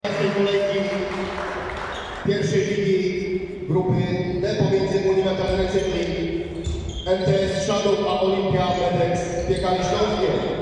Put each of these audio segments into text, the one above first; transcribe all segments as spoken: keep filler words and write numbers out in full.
tej kolejki pierwszej ligi grupy D pomiędzy Unią Tradycyjnymi M T S Shadow a Olimpia Medex Piekali Śląskie.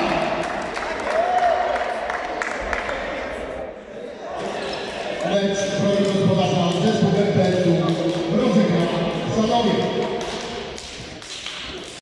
Mecz